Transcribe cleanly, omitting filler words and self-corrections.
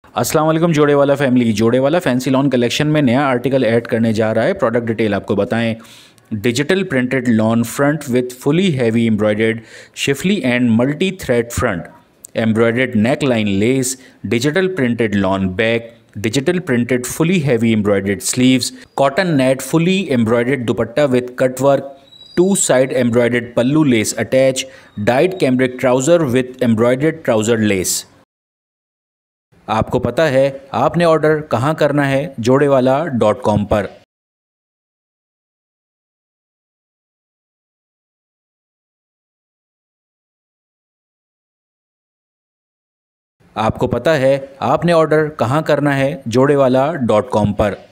अस्सलाम वालेकुम जोड़े वाला फैमिली। जोड़े वाला फैंसी लॉन कलेक्शन में नया आर्टिकल ऐड करने जा रहा है। प्रोडक्ट डिटेल आपको बताएं। Digital printed lawn front with fully heavy embroidered schiffli and multi thread front, embroidered neck line lace, digital printed lawn back, digital printed fully heavy embroidered sleeves, cotton net fully embroidered dupatta with cut work, two side embroidered pallu lace attach, dyed cambric trouser with embroidered trouser lace. आपको पता है आपने order कहाँ करना है? जोड़ेवाला.com पर। आपको पता है आपने ऑर्डर कहाँ करना है? जोड़ेवाला.com पर।